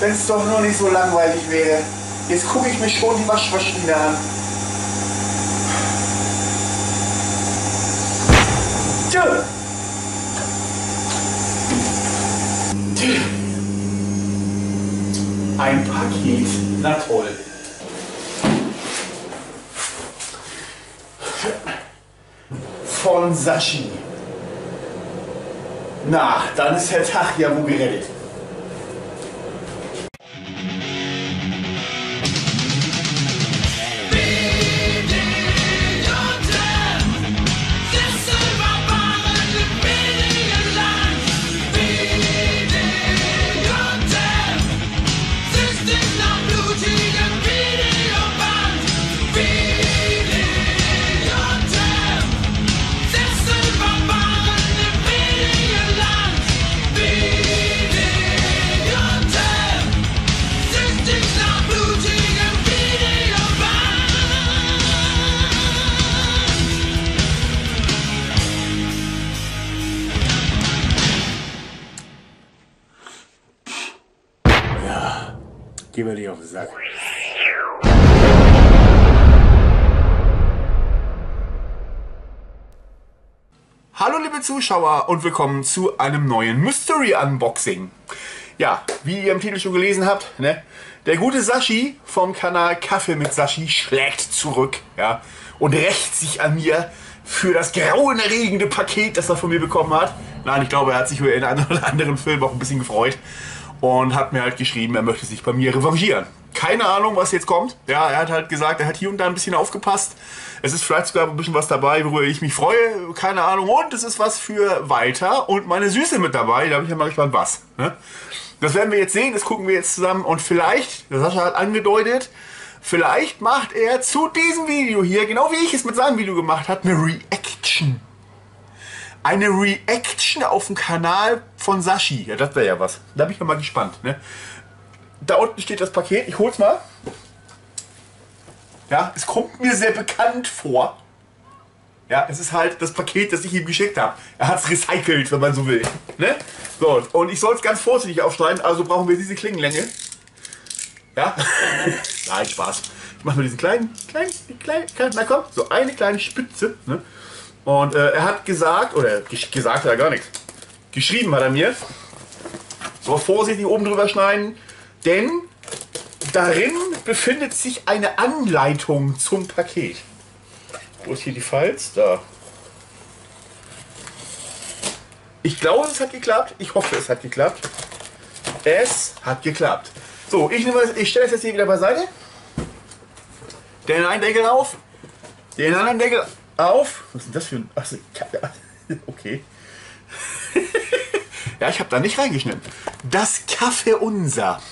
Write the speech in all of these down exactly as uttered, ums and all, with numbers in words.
wenn es doch nur nicht so langweilig wäre. Jetzt gucke ich mir schon die Waschmaschine an. Tja. Ein Paket, na toll. Von Sashi. Na, dann ist der Tag ja wohl gerettet. Geh mir nicht auf den Sack. Hallo liebe Zuschauer und willkommen zu einem neuen Mystery Unboxing. Ja, wie ihr im Titel schon gelesen habt, ne, der gute Sashi vom Kanal Kaffee mit Sashi schlägt zurück, ja, und rächt sich an mir für das grauenerregende Paket, das er von mir bekommen hat. Nein, ich glaube, er hat sich über in einem oder anderen Film auch ein bisschen gefreut. Und hat mir halt geschrieben, er möchte sich bei mir revanchieren. Keine Ahnung, was jetzt kommt. Ja, er hat halt gesagt, er hat hier und da ein bisschen aufgepasst. Es ist vielleicht sogar ein bisschen was dabei, worüber ich mich freue. Keine Ahnung. Und es ist was für Walter und meine Süße mit dabei. Da bin ich ja mal gespannt, was. Ne? Das werden wir jetzt sehen. Das gucken wir jetzt zusammen. Und vielleicht, der Sascha hat angedeutet, vielleicht macht er zu diesem Video hier, genau wie ich es mit seinem Video gemacht habe, eine Reaction. Eine Reaction auf dem Kanal von Sashi. Ja, das wäre ja was. Da bin ich ja mal gespannt. Ne? Da unten steht das Paket. Ich hol's mal. Ja, es kommt mir sehr bekannt vor. Ja, es ist halt das Paket, das ich ihm geschickt habe. Er hat es recycelt, wenn man so will. Ne? So, und ich soll es ganz vorsichtig aufschneiden, also brauchen wir diese Klingenlänge. Ja? Nein, Spaß. Ich mache nur diesen kleinen, kleinen, kleinen, kleinen, na komm, so eine kleine Spitze. Ne? Und äh, er hat gesagt, oder gesagt hat er gar nichts, geschrieben hat er mir, so vorsichtig oben drüber schneiden, denn darin befindet sich eine Anleitung zum Paket. Wo ist hier die Falz? Da. Ich glaube, es hat geklappt. Ich hoffe, es hat geklappt. Es hat geklappt. So, ich, ich stelle es jetzt hier wieder beiseite. Den einen Deckel auf, den anderen Deckel auf. Was ist denn das für ein... Achso, okay. Ja, ich habe da nicht reingeschnitten. Das Kaffee unser.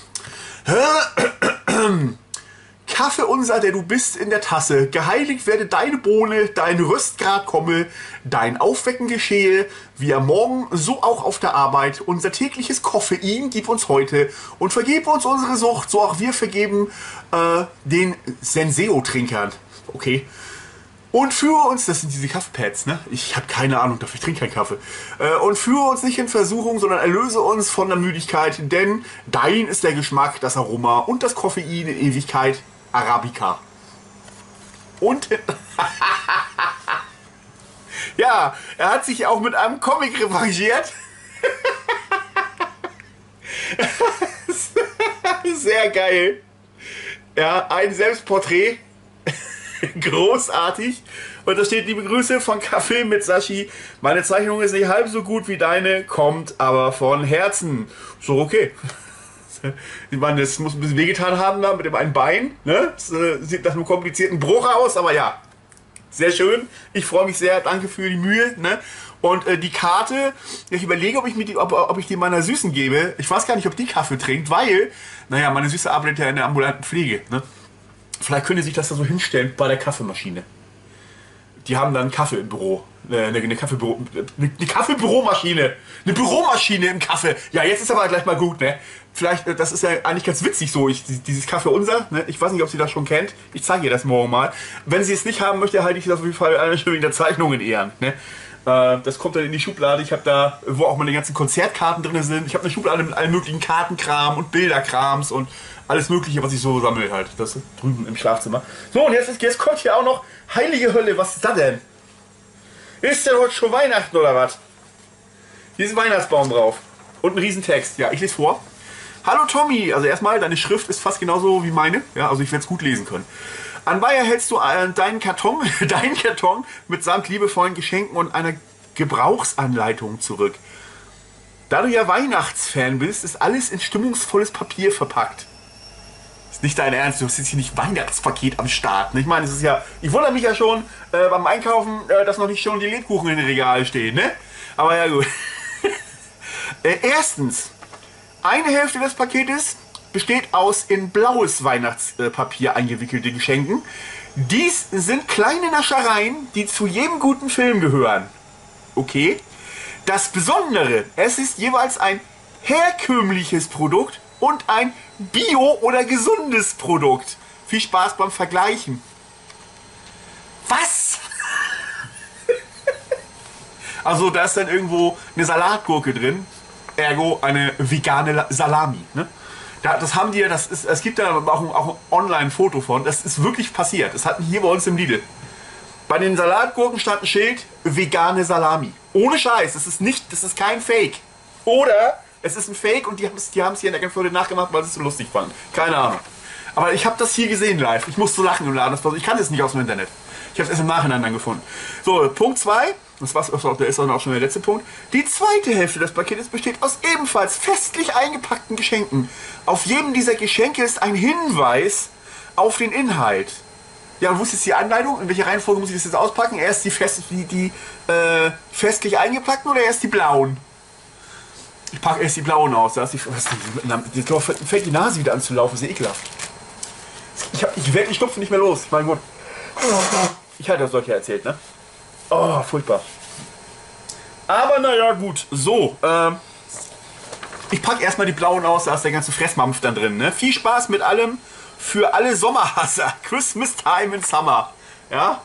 Kaffee unser, der du bist in der Tasse. Geheiligt werde deine Bohne, dein Röstgrad komme, dein Aufwecken geschehe, wie am Morgen, so auch auf der Arbeit. Unser tägliches Koffein gib uns heute und vergib uns unsere Sucht, so auch wir vergeben äh, den Senseo-Trinkern. Okay. Und führe uns, das sind diese Kaffeepads, ne? Ich habe keine Ahnung dafür, ich trinke keinen Kaffee. Äh, und führe uns nicht in Versuchung, sondern erlöse uns von der Müdigkeit, denn dein ist der Geschmack, das Aroma und das Koffein in Ewigkeit, Arabica. Und ja, er hat sich auch mit einem Comic revanchiert. Sehr geil. Ja, ein Selbstporträt. Großartig. Und da steht: liebe Grüße von Kaffee mit Sashi. Meine Zeichnung ist nicht halb so gut wie deine, kommt aber von Herzen. So, okay. Ich meine, das muss ein bisschen wehgetan haben da mit dem einen Bein. Ne? Das sieht nach einem komplizierten Bruch aus, aber ja. Sehr schön. Ich freue mich sehr. Danke für die Mühe. Ne? Und äh, die Karte, ich überlege, ob ich, mir die, ob, ob ich die meiner Süßen gebe. Ich weiß gar nicht, ob die Kaffee trinkt, weil, naja, meine Süße arbeitet ja in der ambulanten Pflege. Ne? Vielleicht könnte sich das da so hinstellen bei der Kaffeemaschine. Die haben dann Kaffee im Büro. Eine, eine, Kaffeebüro, eine, eine Kaffeebüromaschine. Eine Büromaschine im Kaffee. Ja, jetzt ist aber gleich mal gut, ne? Vielleicht, das ist ja eigentlich ganz witzig so, ich, dieses Kaffee unser, ne? Ich weiß nicht, ob sie das schon kennt. Ich zeige ihr das morgen mal. Wenn sie es nicht haben möchte, halte ich das auf jeden Fall eine schöne Zeichnung in Ehren, ne? Äh, das kommt dann in die Schublade. Ich habe da, wo auch meine ganzen Konzertkarten drin sind. Ich habe eine Schublade mit allen möglichen Kartenkram und Bilderkrams und alles mögliche, was ich so sammle halt. Das ist drüben im Schlafzimmer. So, und jetzt, ist, jetzt kommt hier auch noch heilige Hölle. Was ist das denn? Ist denn heute schon Weihnachten oder was? Hier ist ein Weihnachtsbaum drauf. Und ein Riesentext. Ja, ich lese vor. Hallo Tommy. Also erstmal, deine Schrift ist fast genauso wie meine. Ja, also ich werde es gut lesen können. Anbei erhältst du deinen Karton, deinen Karton mitsamt liebevollen Geschenken und einer Gebrauchsanleitung zurück. Da du ja Weihnachtsfan bist, ist alles in stimmungsvolles Papier verpackt. Ist nicht dein Ernst, du hast jetzt hier nicht Weihnachtspaket am Start. Ich meine, es ist ja, ich wundere mich ja schon äh, beim Einkaufen, äh, dass noch nicht schon die Lebkuchen in den Regalen stehen, ne? Aber ja gut. äh, erstens, eine Hälfte des Paketes besteht aus in blaues Weihnachtspapier eingewickelte Geschenken. Dies sind kleine Naschereien, die zu jedem guten Film gehören. Okay. Das Besondere, es ist jeweils ein herkömmliches Produkt und ein bio- oder gesundes Produkt. Viel Spaß beim Vergleichen. Was? Also da ist dann irgendwo eine Salatgurke drin, ergo eine vegane Salami. Ne? Das haben die ja, das ist, es gibt da auch ein, auch ein Online-Foto von, das ist wirklich passiert. Das hatten hier bei uns im Lidl. Bei den Salatgurken stand ein Schild, vegane Salami. Ohne Scheiß, das ist nicht, das ist kein Fake. Oder es ist ein Fake und die haben es die haben's hier in der Genförde nachgemacht, weil sie es so lustig fanden. Keine Ahnung. Aber ich habe das hier gesehen live. Ich musste lachen im Laden. Ich kann das nicht aus dem Internet. Ich habe es erst im Nachhinein dann gefunden. So, Punkt zwei. Das war's, der ist dann auch schon der letzte Punkt. Die zweite Hälfte des Paketes besteht aus ebenfalls festlich eingepackten Geschenken. Auf jedem dieser Geschenke ist ein Hinweis auf den Inhalt. Ja, und wo ist jetzt die Anleitung? In welcher Reihenfolge muss ich das jetzt auspacken? Erst die, fest, die, die äh, festlich eingepackten oder erst die blauen? Ich packe erst die blauen aus. Da ist die, was, die, die, fällt die Nase wieder an zu laufen. Das ist ja ekelhaft. Ich, hab, ich werde die Schnupfen nicht mehr los. Mein Gott. Ich hatte das euch ja erzählt, ne? Oh, furchtbar. Aber naja, gut. So, ähm, ich packe erstmal die blauen aus, da ist der ganze Fressmampf dann drin. Ne? Viel Spaß mit allem für alle Sommerhasser. Christmas time in summer. Ja?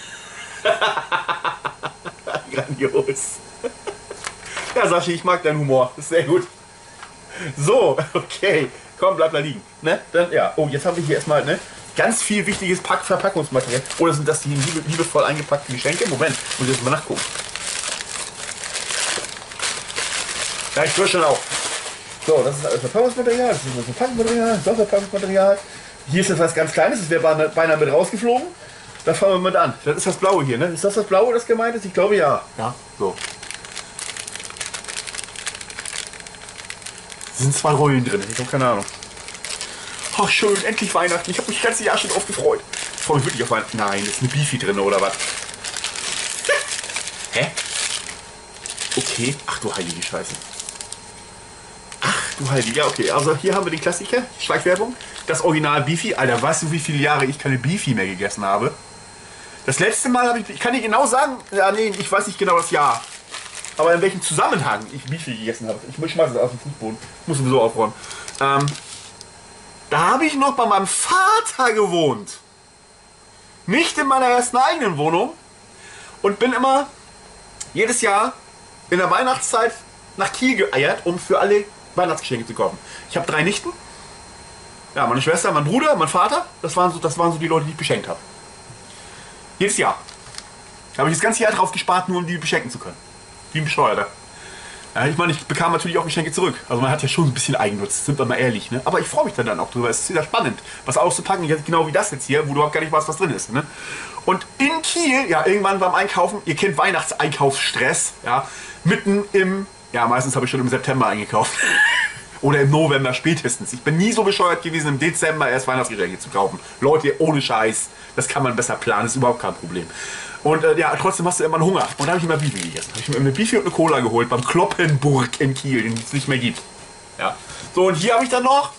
Grandios. Ja, Sascha, ich mag deinen Humor. Das ist sehr gut. So, okay. Komm, bleib da liegen. Ne? Dann, ja. Oh, jetzt haben wir hier erstmal, ne? Ganz viel wichtiges Pack Verpackungsmaterial. Oder sind das die liebe, liebevoll eingepackten Geschenke? Moment, muss ich jetzt mal nachgucken. Ja, ich höre schon auf. So, das ist alles Verpackungsmaterial, das ist das Verpackungsmaterial, das ist Verpackungsmaterial. Hier ist etwas ganz Kleines, das wäre beinahe mit rausgeflogen. Da fangen wir mit an. Das ist das Blaue hier, ne? Ist das das Blaue, das gemeint ist? Ich glaube ja. Ja, so. Es sind zwei Rollen drin, ich habe keine Ahnung. Ach schön, endlich Weihnachten. Ich habe mich das ganze Jahr schon drauf gefreut. Ich freue mich wirklich auf Weihnachten. Nein, ist eine Beefy drin oder was? Hä? Okay. Ach du heilige Scheiße. Ach du heilige. Ja, okay. Also hier haben wir den Klassiker. Schleichwerbung. Das Original Beefy. Alter, weißt du, wie viele Jahre ich keine Beefy mehr gegessen habe? Das letzte Mal habe ich... Ich kann dir genau sagen... Ja, nee, ich weiß nicht genau das Jahr. Aber in welchem Zusammenhang ich Beefy gegessen habe. Ich schmeiße es auf den Fußboden. Ich muss sowieso aufräumen. Ähm... Da habe ich noch bei meinem Vater gewohnt. Nicht in meiner ersten eigenen Wohnung. Und bin immer jedes Jahr in der Weihnachtszeit nach Kiel geeiert, um für alle Weihnachtsgeschenke zu kaufen. Ich habe drei Nichten. Ja, meine Schwester, mein Bruder, mein Vater. Das waren so, das waren so die Leute, die ich beschenkt habe. Jedes Jahr. Da habe ich das ganze Jahr drauf gespart, nur um die beschenken zu können. Wie ein Bescheuerter. Ja, ich meine, ich bekam natürlich auch Geschenke zurück. Also man hat ja schon ein bisschen Eigennutz, sind wir mal ehrlich. Ne? Aber ich freue mich dann, dann auch drüber. Es ist wieder spannend, was auszupacken, genau wie das jetzt hier, wo du überhaupt gar nicht weißt, was drin ist. Ne? Und in Kiel, ja, irgendwann beim Einkaufen, ihr kennt Weihnachtseinkaufsstress, ja, mitten im, ja, meistens habe ich schon im September eingekauft. Oder im November spätestens. Ich bin nie so bescheuert gewesen, im Dezember erst Weihnachtsgeschenke zu kaufen. Leute, ohne Scheiß, das kann man besser planen, das ist überhaupt kein Problem. Und äh, ja, trotzdem hast du immer einen Hunger. Und da habe ich immer Beefy gegessen. Habe ich mir eine Beefy und eine Cola geholt beim Kloppenburg in Kiel, den es nicht mehr gibt. Ja. So, und hier habe ich dann noch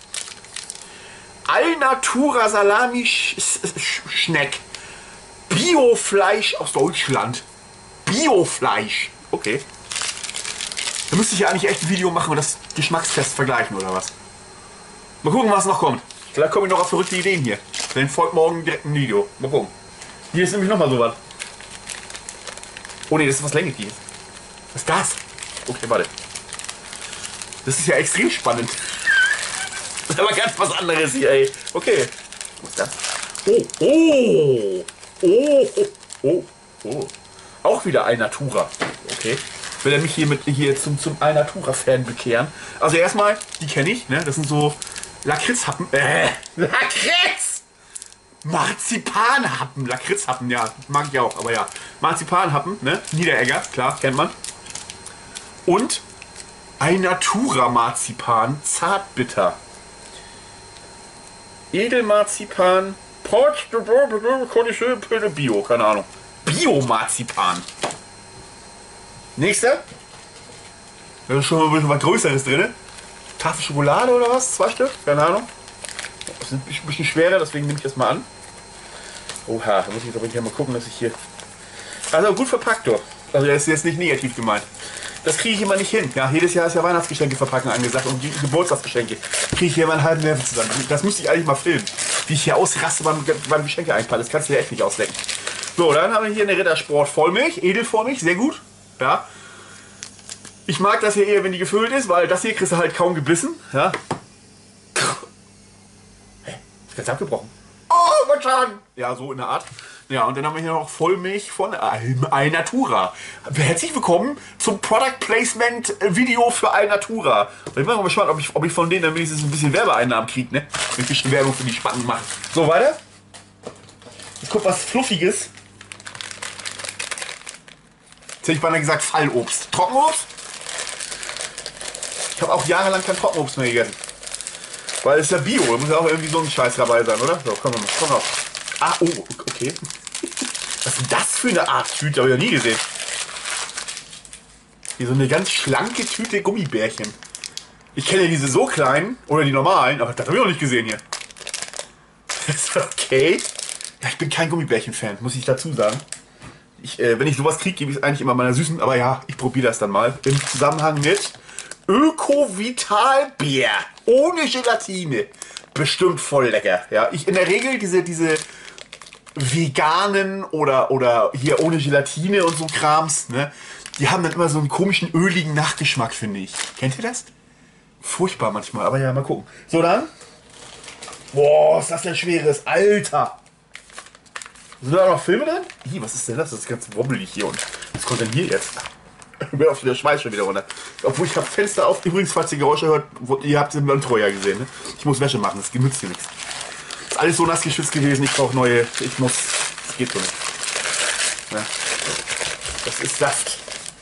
Alnatura Salami Schneck. Biofleisch aus Deutschland. Biofleisch. Okay. Da müsste ich ja eigentlich echt ein Video machen und das Geschmackstest vergleichen oder was. Mal gucken, was noch kommt. Vielleicht komme ich noch auf verrückte Ideen hier. Dann folgt morgen direkt ein Video. Mal gucken. Hier ist nämlich nochmal so was. Oh ne, das ist was Längliches. Was ist das? Okay, warte. Das ist ja extrem spannend. Das ist aber ganz was anderes hier, ey. Okay. Was ist das? Oh, oh, oh, oh, oh. Auch wieder Alnatura. Okay. Will er mich hier mit hier zum, zum Alnatura-Fan bekehren? Also erstmal, die kenne ich, ne? Das sind so Lakritzhappen. Äh, Lakritz! Marzipanhappen. Lakritzhappen, ja. Mag ich auch, aber ja. Marzipanhappen, ne? Niederegger, klar, kennt man. Und Alnatura-Marzipan, zartbitter. Edelmarzipan, Bio, keine Ahnung. Bio-Marzipan. Nächster. Da ist schon mal ein bisschen was Größeres drin. Tafel Schokolade oder was? Zwei Stück? Keine Ahnung. Das ist ein bisschen schwerer, deswegen nehme ich das mal an. Oha, da muss ich jetzt aber hier mal gucken, dass ich hier... Also gut verpackt, doch. Also das ist jetzt nicht negativ gemeint. Das kriege ich immer nicht hin. Ja, jedes Jahr ist ja Weihnachtsgeschenke verpacken angesagt und die Geburtstagsgeschenke. Kriege ich hier mal einen halben Nerven zusammen. Das müsste ich eigentlich mal filmen. Wie ich hier ausraste beim, beim Geschenke einpacken. Das kannst du ja echt nicht auslecken. So, dann haben wir hier eine Rittersport Vollmilch, Edelvollmilch, sehr gut. Ja. Ich mag das hier eher, wenn die gefüllt ist, weil das hier kriegst du halt kaum gebissen. Ja. Hä? Ist ganz abgebrochen. Oh, was schon? Ja, so in der Art. Ja, und dann haben wir hier noch Vollmilch von Alnatura. Herzlich willkommen zum Product Placement Video für Alnatura. Ich bin mal gespannt, ob ich, ob ich von denen dann wenigstens ein bisschen Werbeeinnahmen kriege, ne? Wenn ich ein bisschen Werbung für die Spacken mache. So, weiter. Jetzt kommt was Fluffiges. Jetzt hätte ich beinahe gesagt Fallobst. Trockenobst? Ich habe auch jahrelang kein Trockenobst mehr gegessen. Weil es ist ja Bio, da muss ja auch irgendwie so ein Scheiß dabei sein, oder? So, komm mal, komm mal. Ah, oh, okay. Was ist denn das für eine Art Tüte? Habe ich noch nie gesehen. Hier so eine ganz schlanke Tüte Gummibärchen. Ich kenne ja diese so kleinen, oder die normalen, aber das habe ich noch nicht gesehen hier. Okay. Ja, ich bin kein Gummibärchen-Fan, muss ich dazu sagen. Ich, äh, wenn ich sowas kriege, gebe ich es eigentlich immer meiner Süßen, aber ja, ich probiere das dann mal. Im Zusammenhang mit Öko-Vital-Bier. Ohne Gelatine. Bestimmt voll lecker. Ja, ich in der Regel diese, diese veganen oder, oder hier ohne Gelatine und so Krams, ne? Die haben dann immer so einen komischen, öligen Nachgeschmack, finde ich. Kennt ihr das? Furchtbar manchmal, aber ja, mal gucken. So, dann. Boah, ist das denn schweres? Alter! Sind da noch Filme drin? Ih, was ist denn das? Das ist ganz wobbelig hier. Und was kommt denn hier jetzt? Mir auf der Schweiß schon wieder runter. Obwohl ich habe Fenster auf. Übrigens, falls ihr Geräusche hört, ihr habt es im Intro ja gesehen. Ne? Ich muss Wäsche machen, das genützt hier nichts. Ist alles so nass geschützt gewesen. Ich brauche neue. Ich muss. Das geht so nicht. Ja. Das ist Saft.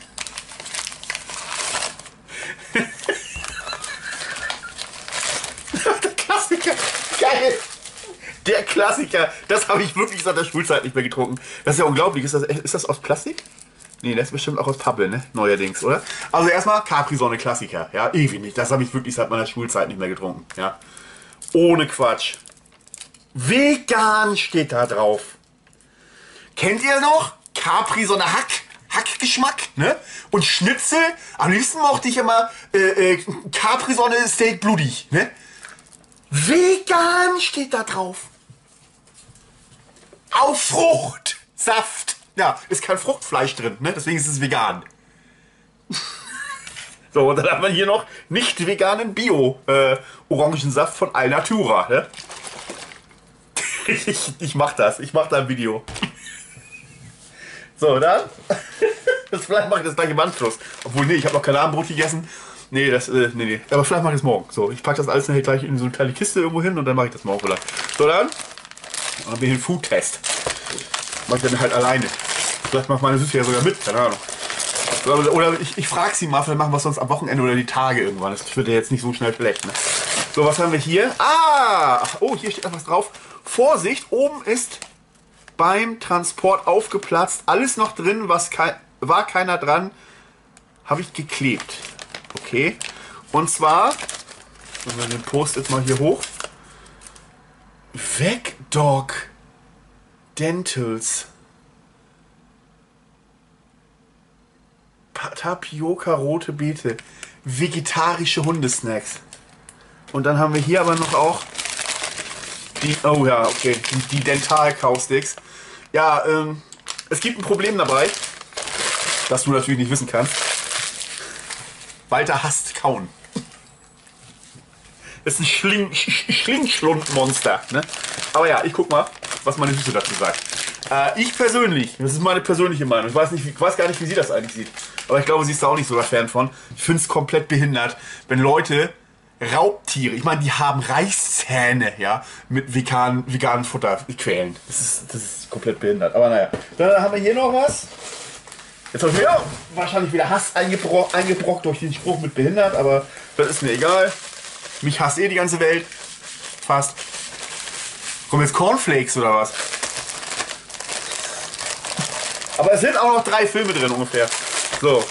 Der Klassiker. Geil. Der Klassiker. Das habe ich wirklich seit der Schulzeit nicht mehr getrunken. Das ist ja unglaublich. Ist das, ist das aus Plastik? Nee, das ist bestimmt auch aus Pappe, ne? Neuerdings, oder? Also erstmal Capri-Sonne Klassiker. Ja, ewig nicht. Das habe ich wirklich seit meiner Schulzeit nicht mehr getrunken. Ja. Ohne Quatsch. Vegan steht da drauf. Kennt ihr noch? Capri-Sonne Hack. Hackgeschmack, ne? Und Schnitzel. Am liebsten mochte ich immer äh, äh, Capri-Sonne Steak blutig, ne? Vegan steht da drauf. Auf Frucht. Saft. Ja, ist kein Fruchtfleisch drin, ne? Deswegen ist es vegan. So, und dann haben wir hier noch nicht veganen Bio-Orangensaft äh, von Alnatura, ne? ich, ich mach das, ich mach da ein Video. So, dann. Das vielleicht mache ich das gleich im Anschluss. Obwohl, nee, ich habe noch kein Abendbrot gegessen. Nee, das, äh, nee, nee. Aber vielleicht mache ich es morgen. So, ich packe das alles nachher gleich in so eine kleine Kiste irgendwo hin und dann mache ich das morgen vielleicht. So, dann haben wir hier einen Food-Test. Mach ich dann halt alleine. Vielleicht macht meine Süße ja sogar mit, keine Ahnung. Oder ich, ich frage sie mal, vielleicht machen wir es sonst am Wochenende oder die Tage irgendwann. Das wird ja jetzt nicht so schnell schlecht, ne? So, was haben wir hier? Ah! Oh, hier steht etwas drauf. Vorsicht, oben ist beim Transport aufgeplatzt. Alles noch drin, was kei war keiner dran. Habe ich geklebt. Okay. Und zwar, machen wir den Post jetzt mal hier hoch. Vegdog Dentals. Tapioca rote Beete. Vegetarische Hundesnacks. Und dann haben wir hier aber noch auch die, oh ja, okay, die, die Dental Kausticks. Ja, ähm, es gibt ein Problem dabei. das du natürlich nicht wissen kannst. Walter hasst Kauen. Das ist ein Schling, Schlingschlundmonster. Ne? Aber ja, ich guck mal, was meine Süße dazu sagt. Äh, ich persönlich, das ist meine persönliche Meinung, ich weiß, nicht, ich weiß gar nicht, wie sie das eigentlich sieht. Aber ich glaube, sie ist da auch nicht so der Fan von. Ich finde es komplett behindert, wenn Leute Raubtiere, ich meine, die haben Reißzähne, ja, mit vegan, veganen Futter quälen. Das ist, das ist komplett behindert. Aber naja. Dann haben wir hier noch was. Jetzt habe ich mir wahrscheinlich wieder Hass eingebro eingebrockt durch den Spruch mit behindert, aber das ist mir egal. Mich hasst eh die ganze Welt. Fast. Kommen jetzt Cornflakes oder was? Aber es sind auch noch drei Filme drin ungefähr. So.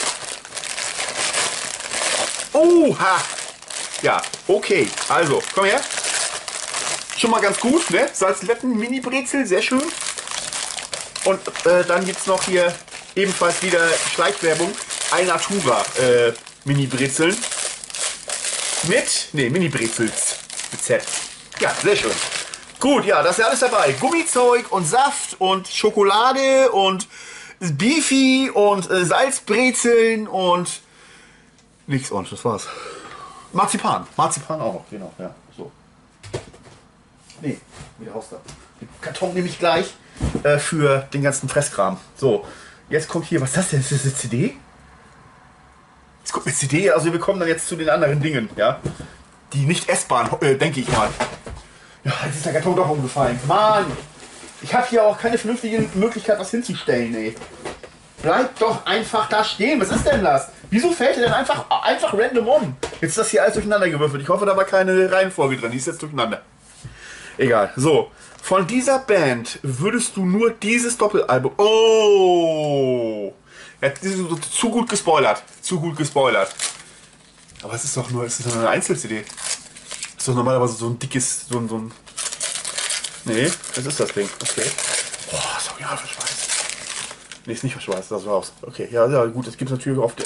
Oha! Ja, okay. Also, komm her. Schon mal ganz gut, ne? Salzletten, Mini-Brezel, sehr schön. Und äh, dann gibt es noch hier ebenfalls wieder Schleichwerbung. Alnatura äh, Mini-Brezeln. Mit, ne, Mini-Brezels. Mit Z. Ja, sehr schön. Gut, ja, das ist ja alles dabei. Gummizeug und Saft und Schokolade und Beefy und äh, Salzbrezeln und nichts und das war's. Marzipan. Marzipan auch noch, genau, ja, so. Nee, wieder raus da. Den Karton nehme ich gleich äh, für den ganzen Fresskram. So, jetzt kommt hier, was ist das denn? Ist das eine C D? Jetzt kommt eine C D, also wir kommen dann jetzt zu den anderen Dingen, ja. Die nicht essbaren, äh, denke ich mal. Ja, jetzt ist der Karton doch umgefallen. Mann! Ich habe hier auch keine vernünftige Möglichkeit, was hinzustellen, ey. Bleib doch einfach da stehen. Was ist denn das? Wieso fällt er denn einfach, einfach random um? Jetzt ist das hier alles durcheinander gewürfelt. Ich hoffe, da war keine Reihenfolge drin. Die ist jetzt durcheinander. Egal. So. Von dieser Band würdest du nur dieses Doppelalbum... Oh! Er hat zu gut gespoilert. Zu gut gespoilert. Aber es ist doch nur, es ist doch nur eine Einzel-C D. Das ist doch normalerweise so ein dickes... So ein, so ein nee, das ist das Ding. Okay. Boah, ist original verschweißt. Nee, ist nicht verschweißt, das raus. Okay, ja, ja, gut, das gibt es natürlich auf der...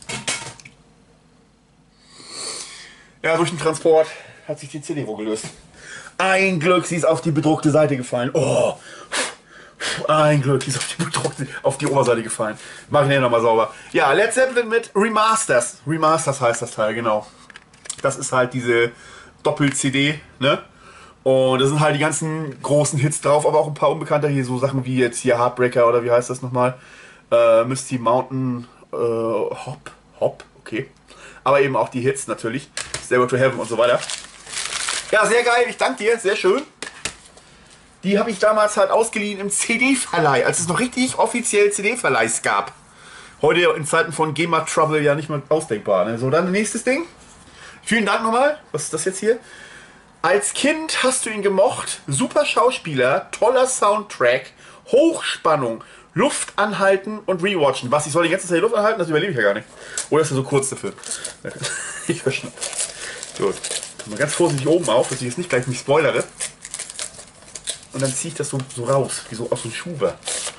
Ja, durch den Transport hat sich die C D wohl gelöst. Ein Glück, sie ist auf die bedruckte Seite gefallen. Oh, ein Glück, sie ist auf die bedruckte, auf die Oberseite gefallen. Mach ich den nochmal sauber. Ja, Led Zeppelin mit Remasters. Remasters heißt das Teil, genau. Das ist halt diese Doppel-C D, ne? Und da sind halt die ganzen großen Hits drauf, aber auch ein paar unbekannte hier, so Sachen wie jetzt hier Heartbreaker oder wie heißt das nochmal? Äh, Misty Mountain, äh, Hop, Hop, okay. Aber eben auch die Hits natürlich, Stairway to Heaven und so weiter. Ja, sehr geil, ich danke dir, sehr schön. Die habe ich damals halt ausgeliehen im C D-Verleih, als es noch richtig offiziell C D-Verleihs gab. Heute in Zeiten von GEMA Trouble ja nicht mehr ausdenkbar. Ne? So, dann nächstes Ding. Vielen Dank nochmal. Was ist das jetzt hier? Als Kind hast du ihn gemocht. Super Schauspieler, toller Soundtrack, Hochspannung, Luft anhalten und rewatchen. Was, ich soll die ganze Zeit Luft anhalten? Das überlebe ich ja gar nicht. Oder ist er so kurz dafür? Ich verstehe. Gut. Mal ganz vorsichtig oben auf, dass ich jetzt nicht gleich mich spoilere. Und dann ziehe ich das so, so raus, wie so aus so einem Schuber.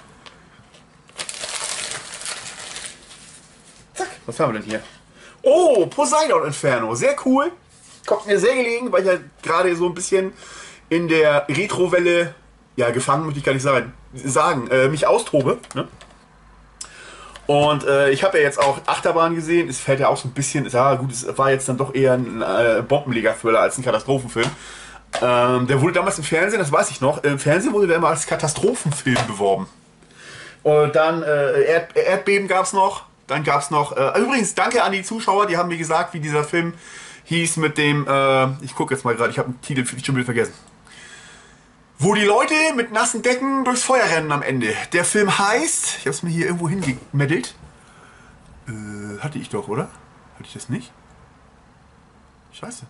Zack, was haben wir denn hier? Oh, Poseidon Inferno, sehr cool. Kommt mir sehr gelegen, weil ich ja gerade so ein bisschen in der Retro-Welle, ja gefangen möchte ich gar nicht sagen, sagen äh, mich austobe. Ne? Und äh, ich habe ja jetzt auch Achterbahn gesehen, es fällt ja auch so ein bisschen, ja gut, es war jetzt dann doch eher ein äh, Bombenleger-Thriller als ein Katastrophenfilm. Ähm, der wurde damals im Fernsehen, das weiß ich noch, im Fernsehen wurde der immer als Katastrophenfilm beworben. Und dann äh, Erd Erdbeben gab es noch, dann gab es noch, äh, übrigens danke an die Zuschauer, die haben mir gesagt, wie dieser Film hieß mit dem, äh, ich gucke jetzt mal gerade, ich habe den Titel schon wieder vergessen. Wo die Leute mit nassen Decken durchs Feuer rennen am Ende. Der Film heißt, ich habe es mir hier irgendwo hingemeddelt. Äh, hatte ich doch, oder? Hatte ich das nicht? Scheiße.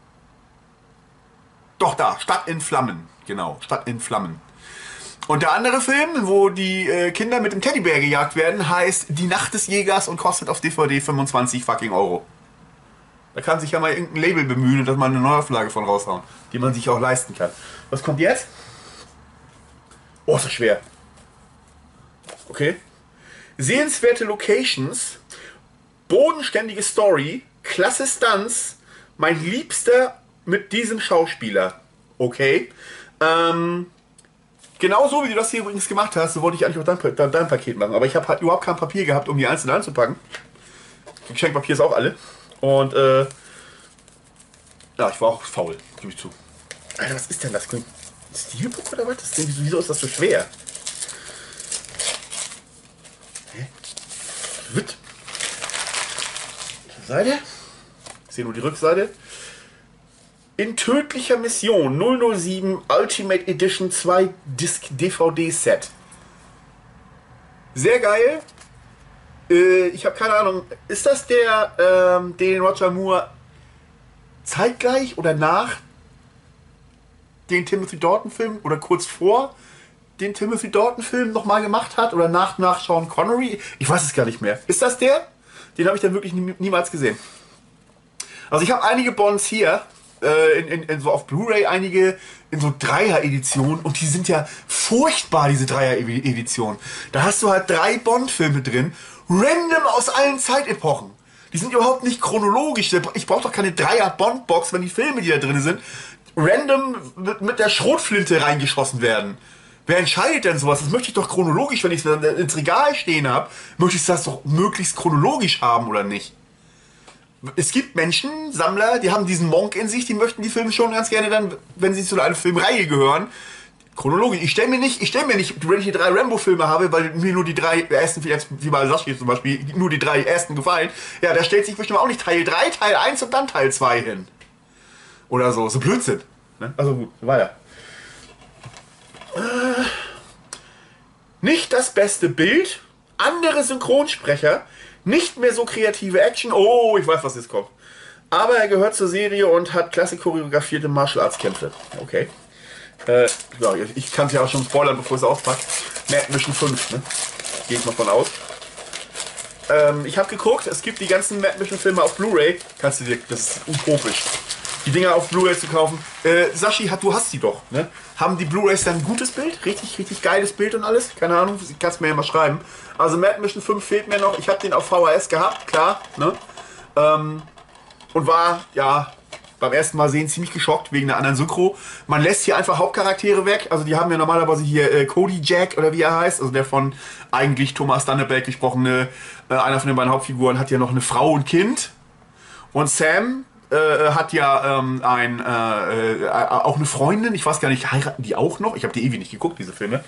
Doch, da, Stadt in Flammen. Genau, Stadt in Flammen. Und der andere Film, wo die äh, Kinder mit dem Teddybär gejagt werden, heißt Die Nacht des Jägers und kostet auf D V D fünfundzwanzig fucking Euro. Da kann sich ja mal irgendein Label bemühen und dass man eine Neuauflage von raushauen, die man sich auch leisten kann. Was kommt jetzt? Oh, ist das schwer. Okay. Sehenswerte Locations, bodenständige Story, klasse Stunts, mein Liebster mit diesem Schauspieler. Okay. Ähm, Genau so, wie du das hier übrigens gemacht hast, so wollte ich eigentlich auch dein, dein, dein Paket machen. Aber ich habe halt überhaupt kein Papier gehabt, um die einzeln anzupacken. Geschenkpapier ist auch alle. Und, äh, ja, ich war auch faul, gebe ich zu. Alter, was ist denn das? Steelbook oder was? Das ist, wieso ist das so schwer? Hä? Witt. Seite? Ich sehe nur die Rückseite. In tödlicher Mission null null sieben Ultimate Edition zwei Disc D V D Set. Sehr geil. Äh, ich habe keine Ahnung. Ist das der, ähm, den Roger Moore zeitgleich oder nach den Timothy Dalton Film oder kurz vor den Timothy Dalton Film nochmal gemacht hat oder nach, nach Sean Connery? Ich weiß es gar nicht mehr. Ist das der? Den habe ich dann wirklich nie, niemals gesehen. Also ich habe einige Bonds hier. In, in, in so auf Blu-ray einige in so Dreier-Editionen und die sind ja furchtbar, diese Dreier-Editionen. Da hast du halt drei Bond-Filme drin, random aus allen Zeitepochen. Die sind überhaupt nicht chronologisch. Ich brauche doch keine Dreier-Bond-Box, wenn die Filme, die da drin sind, random mit, mit der Schrotflinte reingeschossen werden. Wer entscheidet denn sowas? Das möchte ich doch chronologisch, wenn ich es ins Regal stehen habe, möchte ich das doch möglichst chronologisch haben, oder nicht? Es gibt Menschen, Sammler, die haben diesen Monk in sich, die möchten die Filme schon ganz gerne dann, wenn sie zu einer Filmreihe gehören, chronologisch. Ich stelle mir nicht, ich stelle mir nicht, wenn ich hier drei Rambo-Filme habe, weil mir nur die drei ersten, wie bei Sashi zum Beispiel, nur die drei ersten gefallen, ja, da stellt sich bestimmt auch nicht Teil drei, Teil eins und dann Teil zwei hin. Oder so, so Blödsinn. Ne? Also gut, weiter. Äh, nicht das beste Bild, andere Synchronsprecher, nicht mehr so kreative Action. Oh, ich weiß, was jetzt kommt. Aber er gehört zur Serie und hat klasse choreografierte Martial Arts Kämpfe. Okay. Äh, ja, ich kann es ja auch schon spoilern, bevor ich es auspacke. Mad Mission fünf, ne? Gehe ich mal von aus. Ähm, ich habe geguckt, es gibt die ganzen Mad Mission Filme auf Blu-ray. Kannst du dir, das ist utopisch, die Dinger auf Blu-ray zu kaufen. Äh, Sashi, hat, du hast die doch, ne? Haben die Blu-rays dann ein gutes Bild? Richtig, richtig geiles Bild und alles? Keine Ahnung, kannst du mir ja mal schreiben. Also Mad Mission fünf fehlt mir noch. Ich habe den auf V H S gehabt, klar, ne? Ähm, und war, ja, beim ersten Mal sehen ziemlich geschockt wegen der anderen Synchro. Man lässt hier einfach Hauptcharaktere weg. Also die haben ja normalerweise hier äh, Cody Jack oder wie er heißt. Also der von eigentlich Thomas Danneberg gesprochene, äh, einer von den beiden Hauptfiguren, hat ja noch eine Frau und Kind. Und Sam äh, hat ja ähm, ein, äh, äh, auch eine Freundin. Ich weiß gar nicht, heiraten die auch noch? Ich habe die ewig nicht geguckt, diese Filme.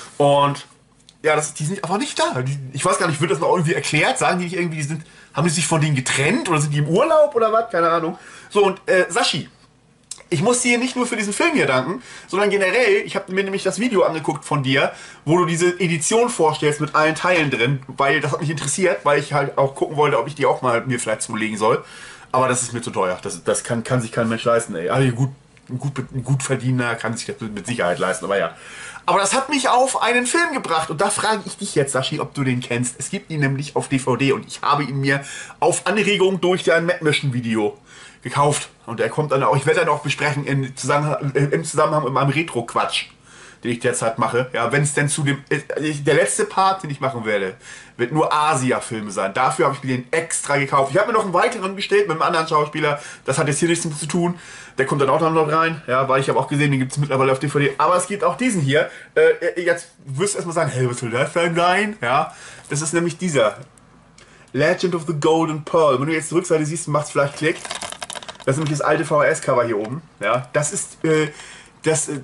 Und ja, das, die sind aber nicht da. Die, ich weiß gar nicht, wird das noch irgendwie erklärt? Sagen die nicht irgendwie, die sind, haben die sich von denen getrennt oder sind die im Urlaub oder was? Keine Ahnung. So, und äh, Sashi, ich muss dir nicht nur für diesen Film hier danken, sondern generell, ich habe mir nämlich das Video angeguckt von dir, wo du diese Edition vorstellst mit allen Teilen drin, weil das hat mich interessiert, weil ich halt auch gucken wollte, ob ich die auch mal mir vielleicht zulegen soll. Aber das ist mir zu teuer. Das, das kann, kann sich kein Mensch leisten, ey. Also gut, ein gut, ein gut Verdiener kann sich das mit Sicherheit leisten, aber ja. Aber das hat mich auf einen Film gebracht und da frage ich dich jetzt, Sashi, ob du den kennst. Es gibt ihn nämlich auf D V D und ich habe ihn mir auf Anregung durch dein Mad Mission Video gekauft. Und er kommt dann auch, ich werde dann auch besprechen in Zusammenhang, im Zusammenhang mit meinem Retro-Quatsch, den ich derzeit mache. Ja, wenn es denn zu dem, der letzte Part, den ich machen werde, wird nur Asia-Filme sein. Dafür habe ich mir den extra gekauft. Ich habe mir noch einen weiteren bestellt mit einem anderen Schauspieler. Das hat jetzt hier nichts zu tun. Der kommt dann auch noch rein. Ja, weil ich habe auch gesehen, den gibt es mittlerweile auf D V D. Aber es gibt auch diesen hier. Äh, jetzt wirst du erstmal sagen, hey, was soll das denn sein? Ja, das ist nämlich dieser Legend of the Golden Pearl. Wenn du jetzt die Rückseite siehst, macht es vielleicht Klick. Das ist nämlich das alte V H S-Cover hier oben. Ja, das ist äh, das, äh,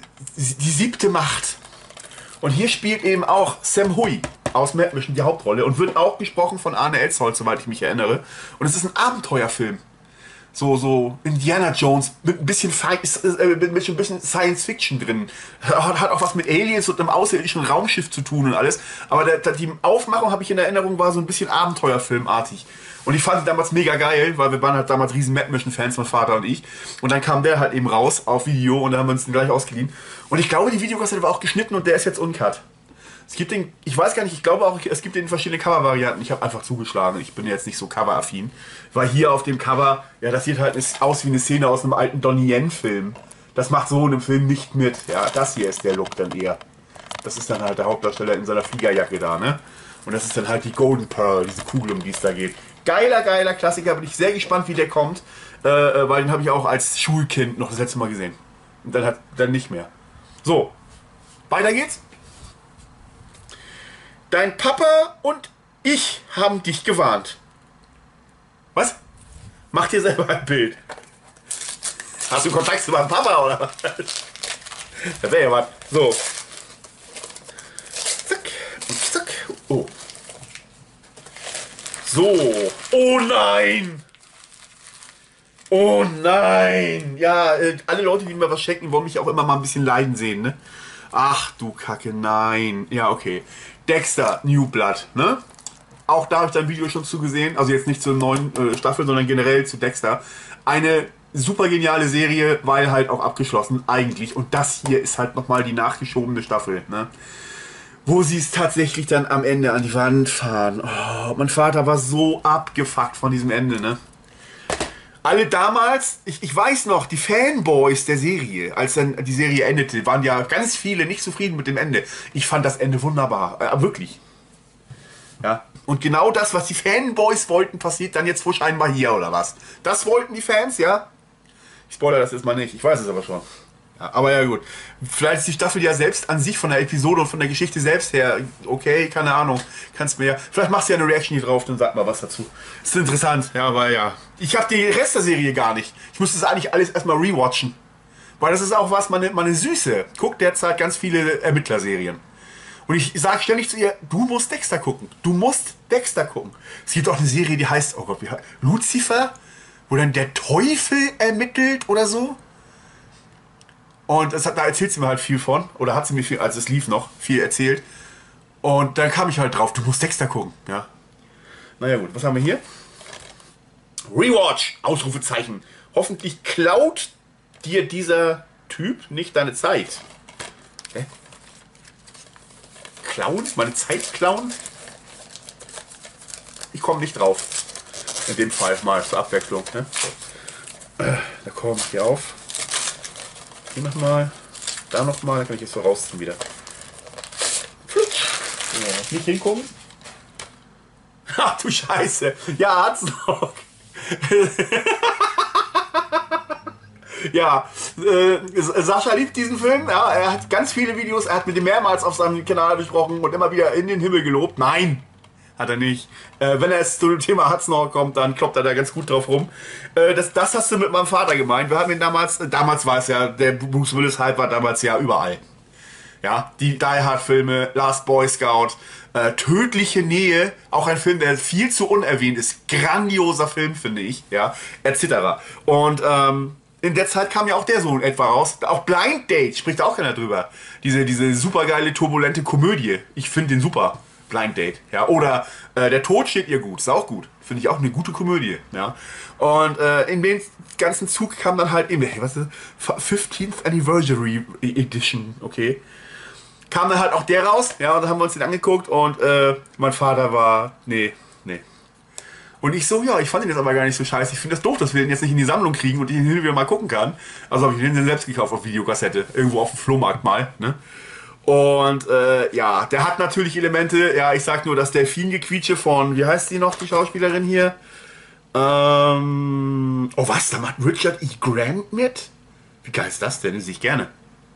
die siebte Macht. Und hier spielt eben auch Sam Hui aus Mad Mission die Hauptrolle und wird auch gesprochen von Arne Elsholz, soweit ich mich erinnere. Und es ist ein Abenteuerfilm. So, so Indiana Jones mit ein bisschen, äh, mit ein bisschen Science Fiction drin. Hat, hat auch was mit Aliens und einem außerirdischen Raumschiff zu tun und alles. Aber der, der, die Aufmachung, habe ich in Erinnerung, war so ein bisschen Abenteuerfilmartig. Und ich fand die damals mega geil, weil wir waren halt damals riesen Mad Mission Fans, mein Vater und ich. Und dann kam der halt eben raus auf Video und da haben wir uns den gleich ausgeliehen. Und ich glaube, die Videokassette war auch geschnitten und der ist jetzt uncut. Es gibt den, ich weiß gar nicht, ich glaube auch, es gibt den in verschiedenen Cover-Varianten. Ich habe einfach zugeschlagen, ich bin jetzt nicht so Cover-affin. Weil hier auf dem Cover, ja, das sieht halt aus wie eine Szene aus einem alten Donnie Yen-Film. Das macht so in einem Film nicht mit. Ja, das hier ist der Look dann eher. Das ist dann halt der Hauptdarsteller in seiner Fliegerjacke da, ne? Und das ist dann halt die Golden Pearl, diese Kugel, um die es da geht. Geiler, geiler Klassiker, bin ich sehr gespannt, wie der kommt. Äh, weil den habe ich auch als Schulkind noch das letzte Mal gesehen. Und dann, hat, dann nicht mehr. So. weiter geht's. Dein Papa und ich haben dich gewarnt. Was? Mach dir selber ein Bild. Hast du Kontakt zu meinem Papa, oder? Das wäre ja was. So. Zack. Und zack. Oh. So. Oh nein. Oh nein. Ja, äh, alle Leute, die mir was schenken, wollen mich auch immer mal ein bisschen leiden sehen, ne? Ach du Kacke, nein. Ja, okay. Dexter, New Blood, ne? Auch da habe ich dein Video schon zugesehen. Also jetzt nicht zur neuen äh, Staffel, sondern generell zu Dexter. Eine super geniale Serie, weil halt auch abgeschlossen eigentlich. Und das hier ist halt nochmal die nachgeschobene Staffel, ne? Wo sie es tatsächlich dann am Ende an die Wand fahren. Oh, mein Vater war so abgefuckt von diesem Ende, ne? Alle damals, ich, ich weiß noch, die Fanboys der Serie, als dann die Serie endete, waren ja ganz viele nicht zufrieden mit dem Ende. Ich fand das Ende wunderbar, äh, wirklich. Ja. Und genau das, was die Fanboys wollten, passiert dann jetzt wohl scheinbar hier, oder was? Das wollten die Fans, ja? Ich spoilere das jetzt mal nicht, ich weiß es aber schon. Ja, aber ja gut, vielleicht ist die Staffel ja selbst an sich von der Episode und von der Geschichte selbst her, okay, keine Ahnung, kannst mir ja, vielleicht machst du ja eine Reaction hier drauf, dann sag mal was dazu. Ist interessant, ja, aber ja. Ich habe die Rest der Serie gar nicht. Ich muss das eigentlich alles erstmal rewatchen. Weil das ist auch was, meine, meine Süße guckt derzeit ganz viele Ermittlerserien. Und ich sage ständig zu ihr, du musst Dexter gucken, du musst Dexter gucken. Es gibt auch eine Serie, die heißt, oh Gott, wie heißt Lucifer, wo dann der Teufel ermittelt oder so. Und das hat, da erzählt sie mir halt viel von, oder hat sie mir viel, als es lief noch, viel erzählt. Und dann kam ich halt drauf, du musst Dexter gucken, ja. Naja gut, was haben wir hier? Rewatch, Ausrufezeichen. Hoffentlich klaut dir dieser Typ nicht deine Zeit. Hä? Klauen? Meine Zeit klauen? Ich komme nicht drauf. In dem Fall mal zur Abwechslung. Ne? Da komme ich hier auf. Hier nochmal. Da nochmal. Dann kann ich jetzt so rausziehen wieder. Ja, nicht hingucken. Ach du Scheiße. Ja, hat's noch. Ja, äh, Sascha liebt diesen Film. Ja, er hat ganz viele Videos. Er hat mit dem mehrmals auf seinem Kanal besprochen und immer wieder in den Himmel gelobt. Nein, hat er nicht. Äh, wenn er jetzt zu dem Thema Hatzner kommt, dann kloppt er da ganz gut drauf rum. Äh, das, das hast du mit meinem Vater gemeint. Wir haben ihn damals, damals war es ja, der Bruce Willis Hype war damals ja überall. Ja, die Die Hard Filme, Last Boy Scout, äh, Tödliche Nähe, auch ein Film, der viel zu unerwähnt ist. Grandioser Film, finde ich, ja, et cetera. Und ähm, in der Zeit kam ja auch der so etwa raus. Auch Blind Date spricht auch keiner drüber. Diese, diese supergeile, turbulente Komödie. Ich finde den super. Blind Date. Ja. Oder äh, Der Tod steht ihr gut. Ist auch gut. Finde ich auch eine gute Komödie. Ja. Und äh, in dem ganzen Zug kam dann halt eben, hey, was ist das? fifteenth Anniversary Edition. Okay. Kam dann halt auch der raus. Ja, und dann haben wir uns den angeguckt. Und äh, mein Vater war, nee, nee. Und ich so, ja, ich fand den jetzt aber gar nicht so scheiße. Ich finde das doof, dass wir den jetzt nicht in die Sammlung kriegen und ich den hin und wieder mal gucken kann. Also habe ich den selbst gekauft auf Videokassette. Irgendwo auf dem Flohmarkt mal. Ne? Und äh, ja, der hat natürlich Elemente. Ja, ich sag nur, das Delfingequietsche von, wie heißt die noch, die Schauspielerin hier? Ähm, oh was, da macht Richard E. Grant mit? Wie geil ist das denn? Das sehe ich gerne.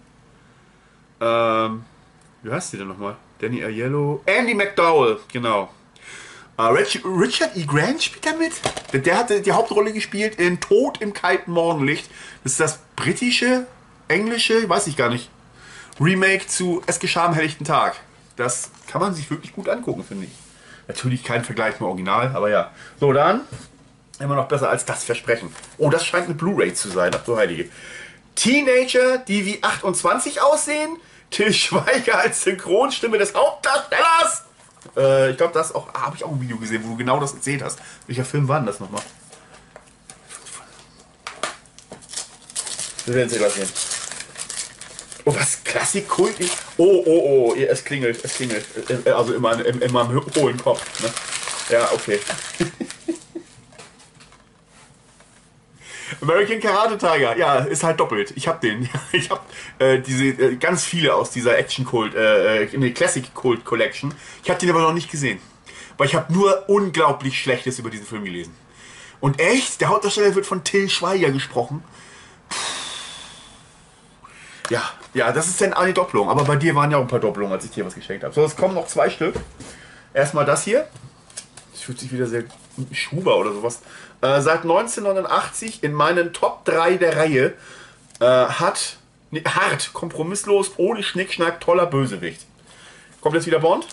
Ähm, wie heißt die denn nochmal? Danny Aiello. Andy McDowell, genau. Richard E. Grant spielt da mit. Der hatte die Hauptrolle gespielt in Tod im kalten Morgenlicht. Das ist das britische, englische, weiß ich gar nicht, Remake zu Es geschah am helllichten Tag. Das kann man sich wirklich gut angucken, finde ich. Natürlich kein Vergleich mit dem Original, aber ja. So, dann immer noch besser als das Versprechen. Oh, das scheint eine Blu-ray zu sein. Ach du Heilige. Teenager, die wie achtundzwanzig aussehen. Til Schweiger als Synchronstimme des Hauptdarstellers. Äh, ich glaube, das auch habe ich auch ein Video gesehen, wo du genau das erzählt hast. Welcher Film war denn das nochmal? Wir werden es gleich sehen. Oh, was Klassik-Kult? Oh, oh, oh, es klingelt, es klingelt. Also in meinem, in, in meinem hohlen Kopf. Ne? Ja, okay. American Karate Tiger, ja, ist halt doppelt. Ich hab den. Ich hab äh, diese äh, ganz viele aus dieser Action Kult, äh, eine Classic Kult Collection. Ich habe den aber noch nicht gesehen, weil ich habe nur unglaublich Schlechtes über diesen Film gelesen. Und echt, der Hauptdarsteller wird von Til Schweiger gesprochen. Ja, Ja, das ist dann eine Doppelung. Aber bei dir waren ja auch ein paar Doppelungen, als ich dir was geschenkt habe. So, es kommen noch zwei Stück. Erstmal das hier. Das fühlt sich wieder sehr Schuber oder sowas. Äh, seit neunzehnhundertneunundachtzig in meinen Top drei der Reihe. Äh, hat, nee, hart, kompromisslos, ohne Schnickschnack, toller Bösewicht. Kommt jetzt wieder Bond.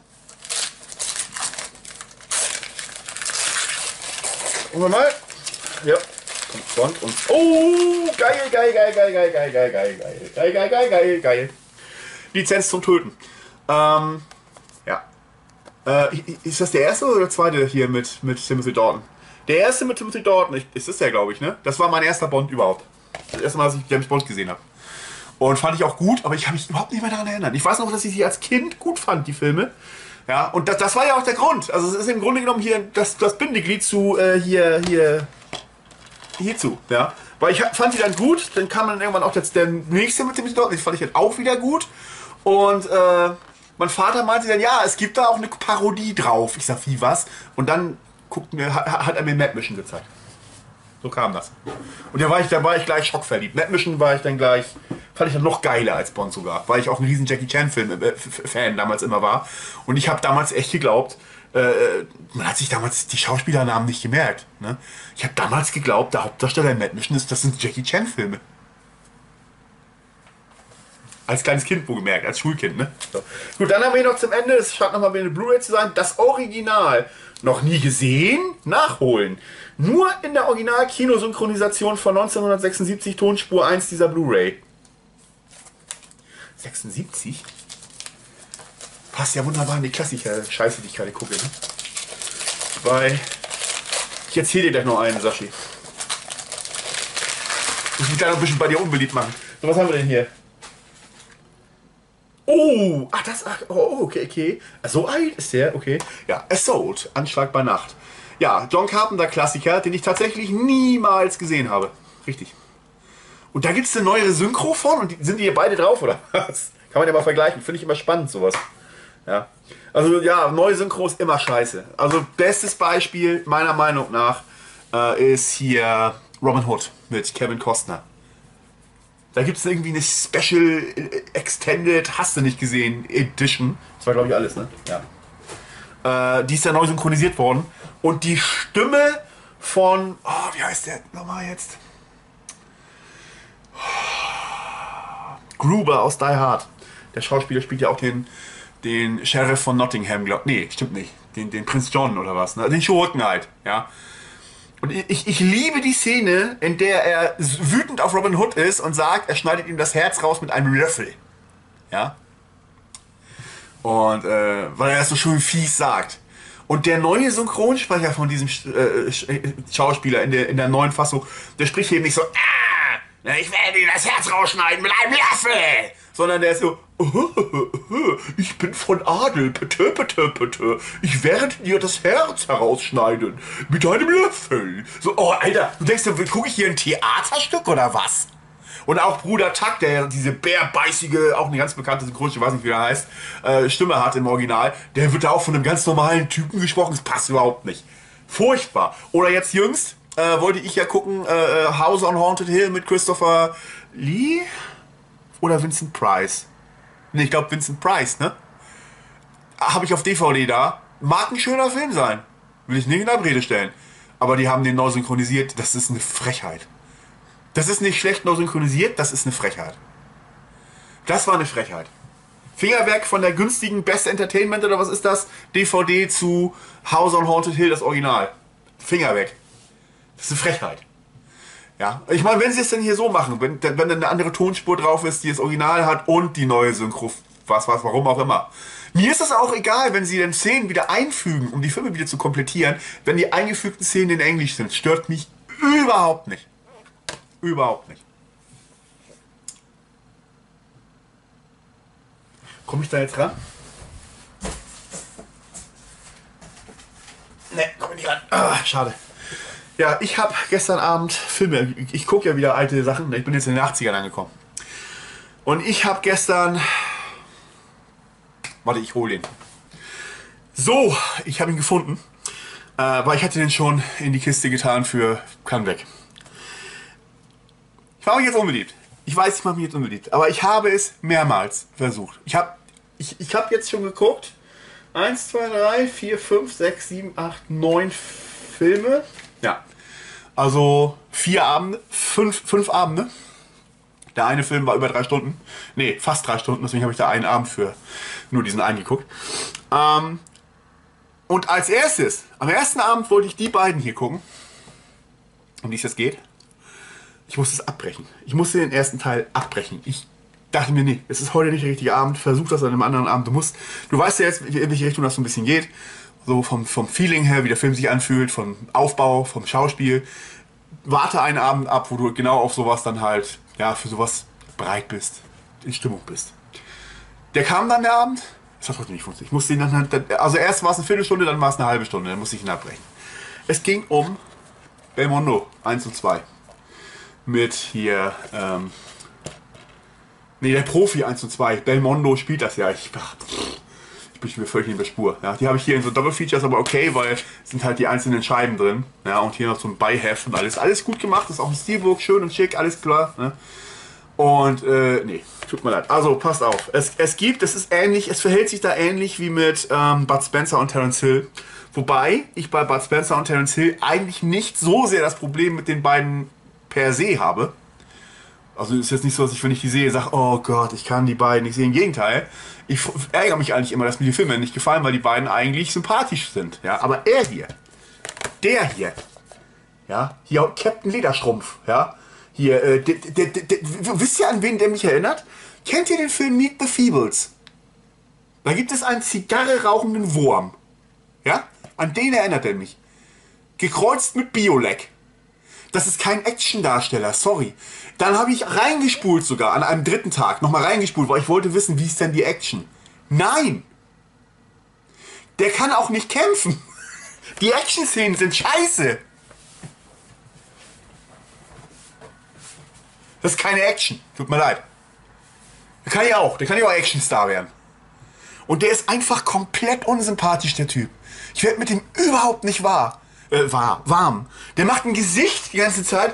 Gucken wir mal. Ja. Kommt Bond und. Oh! Geil, geil, geil, geil, geil, geil, geil, geil, geil, geil, geil, geil, geil, geil. Lizenz zum Töten. Ähm, ja. Äh, ist das der erste oder der zweite hier mit, mit Timothy Dalton? Der erste mit Timothy Dalton, ich, ist das der, glaube ich, ne? Das war mein erster Bond überhaupt. Das erste Mal, dass ich James Bond gesehen habe. Und fand ich auch gut, aber ich kann mich überhaupt nicht mehr daran erinnern. Ich weiß noch, dass ich sie als Kind gut fand, die Filme. Ja, und das, das war ja auch der Grund. Also es ist im Grunde genommen hier das, das Bindeglied zu äh, hier, hier, hierzu. Ja. Weil ich fand die dann gut, dann kam dann irgendwann auch jetzt der nächste mit dem Dort. Das fand ich dann auch wieder gut. Und äh, mein Vater meinte dann, ja, es gibt da auch eine Parodie drauf. Ich sag, wie was? Und dann guckt mir, hat, hat er mir Mad Mission gezeigt. So kam das. Und da war ich, da war ich gleich schockverliebt. Mad Mission war ich dann gleich, fand ich dann noch geiler als Bond sogar. Weil ich auch ein riesen Jackie Chan Film äh, Fan damals immer war. Und ich habe damals echt geglaubt, äh, man hat sich damals die Schauspielernamen nicht gemerkt. Ne? Ich habe damals geglaubt, der Hauptdarsteller in Mad Mission ist, das sind Jackie Chan Filme. Als kleines Kind wohlgemerkt, als Schulkind, ne? So. Gut, dann haben wir noch zum Ende, es scheint nochmal eine Blu-ray zu sein, das Original. Noch nie gesehen? Nachholen. Nur in der Original-Kinosynchronisation von neunzehnhundertsechsundsiebzig, Tonspur eins dieser Blu-ray. sechsundsiebzig? Passt ja wunderbar in die Klassiker-Scheiße, die ich gerade gucke. Ne? Weil, ich erzähle dir gleich noch einen, Sashi. Muss mich da noch ein bisschen bei dir unbeliebt machen. So, was haben wir denn hier? Oh, ach das, ach, oh, okay, okay. So alt ist der, okay. Ja, Assault, Anschlag bei Nacht. Ja, John Carpenter Klassiker, den ich tatsächlich niemals gesehen habe. Richtig. Und da gibt es eine neue Synchro von und die, sind die hier beide drauf, oder was? Kann man ja mal vergleichen, finde ich immer spannend sowas. Ja. Also ja, neue Synchro ist immer scheiße. Also bestes Beispiel meiner Meinung nach äh, ist hier Robin Hood mit Kevin Costner. Da gibt es irgendwie eine Special Extended, hast du nicht gesehen, Edition. Das war, glaube ich, alles, ne? Ja. Äh, die ist ja neu synchronisiert worden. Und die Stimme von, oh, wie heißt der nochmal jetzt? Gruber aus Die Hard. Der Schauspieler spielt ja auch den, den Sheriff von Nottingham, glaub. Nee, stimmt nicht. Den, den Prinz John oder was, ne? Den Schurken halt, ja. Und ich, ich liebe die Szene, in der er wütend auf Robin Hood ist und sagt, er schneidet ihm das Herz raus mit einem Löffel. Ja? Und äh, weil er das so schön fies sagt. Und der neue Synchronsprecher von diesem äh, Schauspieler in der, in der neuen Fassung, der spricht eben nicht so, ah, ich werde dir das Herz rausschneiden mit einem Löffel. Sondern der ist so, oh, oh, oh, ich bin von Adel, bitte, bitte, bitte. Ich werde dir das Herz herausschneiden mit einem Löffel. So, oh, Alter, du denkst, gucke ich hier ein Theaterstück oder was? Und auch Bruder Tuck, der diese bärbeißige, auch eine ganz bekannte Synchronstimme, ich weiß nicht, wie er heißt, äh, Stimme hat im Original, der wird da auch von einem ganz normalen Typen gesprochen. Das passt überhaupt nicht. Furchtbar. Oder jetzt jüngst äh, wollte ich ja gucken, äh, House on Haunted Hill mit Christopher Lee oder Vincent Price. Ne, ich glaube Vincent Price, ne? Habe ich auf D V D da. Mag ein schöner Film sein. Will ich nicht in Abrede stellen. Aber die haben den neu synchronisiert. Das ist eine Frechheit. Das ist nicht schlecht neu synchronisiert, das ist eine Frechheit. Das war eine Frechheit. Fingerwerk von der günstigen Best Entertainment oder was ist das? D V D zu House on Haunted Hill, das Original. Finger weg. Das ist eine Frechheit. Ja, ich meine, wenn sie es denn hier so machen, wenn, wenn dann eine andere Tonspur drauf ist, die das Original hat und die neue Synchro, was, was, warum auch immer. Mir ist es auch egal, wenn sie dann Szenen wieder einfügen, um die Filme wieder zu komplettieren, wenn die eingefügten Szenen in Englisch sind. Stört mich überhaupt nicht. Überhaupt nicht. Komme ich da jetzt ran? Ne, komme ich nicht ran. Ah, schade. Ja, ich habe gestern Abend Filme, ich gucke ja wieder alte Sachen, ich bin jetzt in den achtzigern angekommen. Und ich habe gestern, warte, ich hole den. So, ich habe ihn gefunden, äh, weil ich hatte den schon in die Kiste getan für kann weg. Ich war mich jetzt unbeliebt. Ich weiß, ich mache mich jetzt unbeliebt, aber ich habe es mehrmals versucht. Ich habe ich, ich hab jetzt schon geguckt. eins, zwei, drei, vier, fünf, sechs, sieben, acht, neun Filme. Ja. Also vier Abende, fünf, fünf Abende. Der eine Film war über drei Stunden. Nee, fast drei Stunden, deswegen habe ich da einen Abend für nur diesen einen geguckt. Ähm, und als erstes, am ersten Abend wollte ich die beiden hier gucken, um die es jetzt geht. Ich musste es abbrechen. Ich musste den ersten Teil abbrechen. Ich dachte mir, nee, es ist heute nicht der richtige Abend. Versuch das an einem anderen Abend. Du musst, du weißt ja jetzt, in welche Richtung das so ein bisschen geht. So vom, vom Feeling her, wie der Film sich anfühlt, vom Aufbau, vom Schauspiel. Warte einen Abend ab, wo du genau auf sowas dann halt, ja, für sowas bereit bist, in Stimmung bist. Der kam dann der Abend. Das hat trotzdem nicht funktioniert. Ich musste ihn dann, also erst war es eine Viertelstunde, dann war es eine halbe Stunde. Dann musste ich ihn abbrechen. Es ging um Belmondo eins und zwei. Mit hier, ähm, nee, der Profi eins und zwei. Belmondo spielt das ja. Ich, ach, ich bin schon wieder völlig in der Spur. Ja, die habe ich hier in so Doppelfeatures, aber okay, weil es sind halt die einzelnen Scheiben drin. Ja, und hier noch so ein Beiheft und alles. Alles gut gemacht, das ist auch ein Steelbook, schön und schick, alles klar. Ne? Und, äh, nee, tut mir leid. Also, passt auf. Es, es gibt, es ist ähnlich, es verhält sich da ähnlich wie mit ähm, Bud Spencer und Terence Hill. Wobei ich bei Bud Spencer und Terence Hill eigentlich nicht so sehr das Problem mit den beiden per se habe. Also ist jetzt nicht so, dass ich, wenn ich die sehe, sage, oh Gott, ich kann die beiden nicht sehen. Im Gegenteil, ich ärgere mich eigentlich immer, dass mir die Filme nicht gefallen, weil die beiden eigentlich sympathisch sind. Ja, aber er hier, der hier, ja, hier Captain Lederschrumpf, ja, hier, äh, der, der, der, der, wisst ihr, an wen der mich erinnert? Kennt ihr den Film Meet the Feebles? Da gibt es einen Zigarre rauchenden Wurm, ja, an den erinnert er mich. Gekreuzt mit Biolek. Das ist kein Actiondarsteller, sorry. Dann habe ich reingespult sogar, an einem dritten Tag, nochmal reingespult, weil ich wollte wissen, wie ist denn die Action? Nein! Der kann auch nicht kämpfen. Die Action-Szenen sind scheiße. Das ist keine Action, tut mir leid. Der kann ja auch, der kann ja auch Actionstar werden. Und der ist einfach komplett unsympathisch, der Typ. Ich werde mit dem überhaupt nicht wahr. Äh, war, warm. Der macht ein Gesicht die ganze Zeit.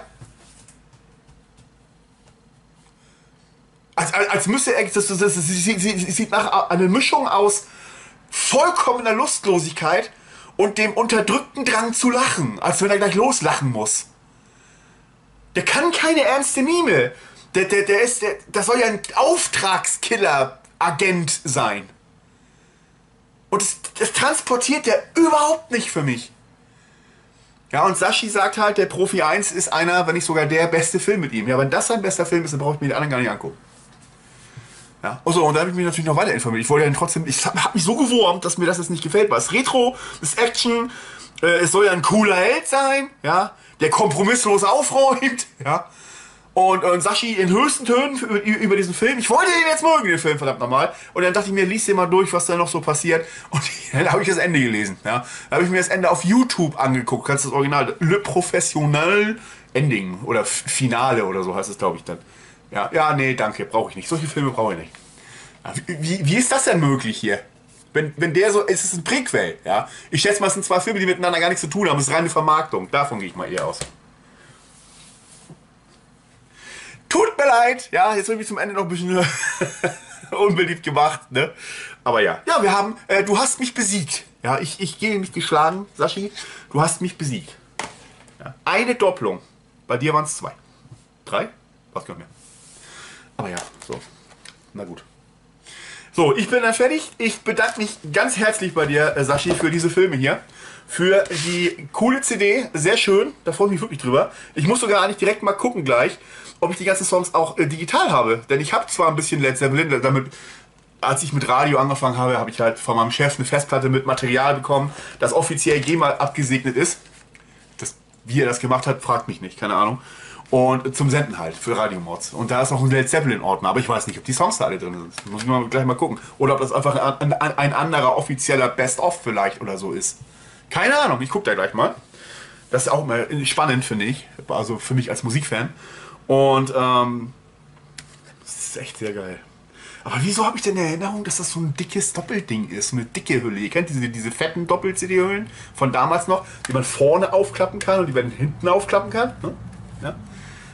Als, als, als müsste er. Das, das, das, das sieht, sieht nach einer Mischung aus vollkommener Lustlosigkeit und dem unterdrückten Drang zu lachen. Als wenn er gleich loslachen muss. Der kann keine ernste Mime. Der, der, der ist. Der, das soll ja ein Auftragskiller-Agent sein. Und das, das transportiert der überhaupt nicht für mich. Ja, und Sashi sagt halt, der Profi eins ist einer, wenn nicht sogar der beste Film mit ihm. Ja, wenn das sein bester Film ist, dann brauche ich mir die anderen gar nicht angucken. Ja, also, und da habe ich mich natürlich noch weiter informiert. Ich wollte ja trotzdem, ich habe mich so gewurmt, dass mir das jetzt nicht gefällt. Weil es Retro, es ist Action, äh, es soll ja ein cooler Held sein, ja, der kompromisslos aufräumt, ja. Und, und Sashi in höchsten Tönen über, über diesen Film. Ich wollte den jetzt mögen, den Film, verdammt nochmal. Und dann dachte ich mir, lies dir mal durch, was da noch so passiert. Und dann habe ich das Ende gelesen. Ja. Da habe ich mir das Ende auf YouTube angeguckt. Kannst du das Original, Le Professionnel Ending oder Finale oder so heißt es, glaube ich, dann. Ja, ja, nee, danke, brauche ich nicht. Solche Filme brauche ich nicht. Ja, wie, wie ist das denn möglich hier? Wenn, wenn der so, es ist ein Prequel, ja. Ich schätze mal, es sind zwei Filme, die miteinander gar nichts zu tun haben. Es ist reine Vermarktung. Davon gehe ich mal eher aus. Tut mir leid, ja, jetzt habe ich mich zum Ende noch ein bisschen unbeliebt gemacht, ne? Aber ja, ja, wir haben, äh, du hast mich besiegt. Ja, ich, ich gehe mich geschlagen, Sashi, du hast mich besiegt. Ja. Eine Doppelung, bei dir waren es zwei. Drei? Was gar nicht mehr. Aber ja, so, na gut. So, ich bin dann fertig. Ich bedanke mich ganz herzlich bei dir, äh, Sashi, für diese Filme hier. Für die coole C D, sehr schön, da freue ich mich wirklich drüber. Ich muss sogar eigentlich direkt mal gucken gleich, ob ich die ganzen Songs auch äh, digital habe. Denn ich habe zwar ein bisschen Led Zeppelin, damit, als ich mit Radio angefangen habe, habe ich halt von meinem Chef eine Festplatte mit Material bekommen, das offiziell GEMA abgesegnet ist. Das, wie er das gemacht hat, fragt mich nicht, keine Ahnung. Und zum Senden halt, für Radiomods. Und da ist auch ein Led Zeppelin-Ordner, aber ich weiß nicht, ob die Songs da alle drin sind. Muss ich mal gleich mal gucken. Oder ob das einfach ein, ein, ein anderer offizieller Best-of vielleicht oder so ist. Keine Ahnung, ich gucke da gleich mal. Das ist auch mal spannend, finde ich. Also für mich als Musikfan. Und ähm, das ist echt sehr geil. Aber wieso habe ich denn in Erinnerung, dass das so ein dickes Doppelding ist? So eine dicke Hülle. Ihr kennt diese, diese fetten Doppel-C D-Hüllen von damals noch, die man vorne aufklappen kann und die man hinten aufklappen kann. Ne? Ja?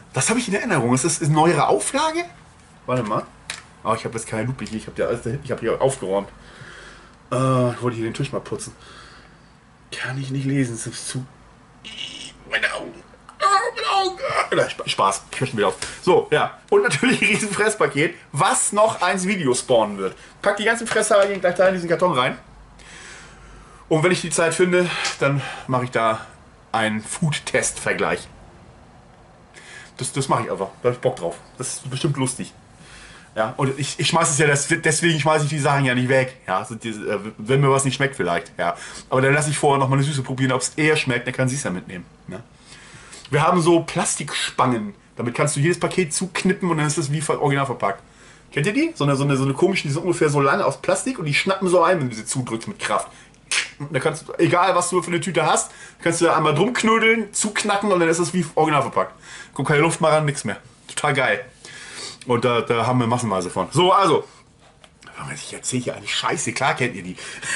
Das habe ich in Erinnerung. Ist das eine neuere Auflage? Warte mal. Oh, ich habe jetzt keine Lupe hier. Ich habe ja alles da hinten. Ich habe hier aufgeräumt. Äh, ich wollte hier den Tisch mal putzen. Kann ich nicht lesen. Es ist zu. Meine Augen. Oh, meine Augen. Spaß. Ich höre schon wieder auf. So, ja. Und natürlich ein riesen Fresspaket, was noch eins Video spawnen wird. Pack die ganzen Fressarien gleich da in diesen Karton rein. Und wenn ich die Zeit finde, dann mache ich da einen Food-Test-Vergleich. Das, das mache ich einfach. Da habe ich Bock drauf. Das ist bestimmt lustig. Ja, und ich, ich schmeiße es ja, das, deswegen schmeiße ich die Sachen ja nicht weg. Ja, also die, wenn mir was nicht schmeckt vielleicht. Ja. Aber dann lasse ich vorher noch mal eine Süße probieren, ob es eher schmeckt, dann kann sie es ja mitnehmen. Ne? Wir haben so Plastikspangen. Damit kannst du jedes Paket zuknippen und dann ist es wie original verpackt. Kennt ihr die? So eine, so eine, so eine komische, die sind ungefähr so lang aus Plastik und die schnappen so ein, wenn du sie zudrückst mit Kraft. Da kannst du, egal was du für eine Tüte hast, kannst du da einmal drum knödeln, zuknacken und dann ist es wie original verpackt. Kommt keine Luft mehr ran, nichts mehr. Total geil. Und da, da haben wir massenweise von. So, also. Ich erzähle hier eigentlich Scheiße, klar kennt ihr die.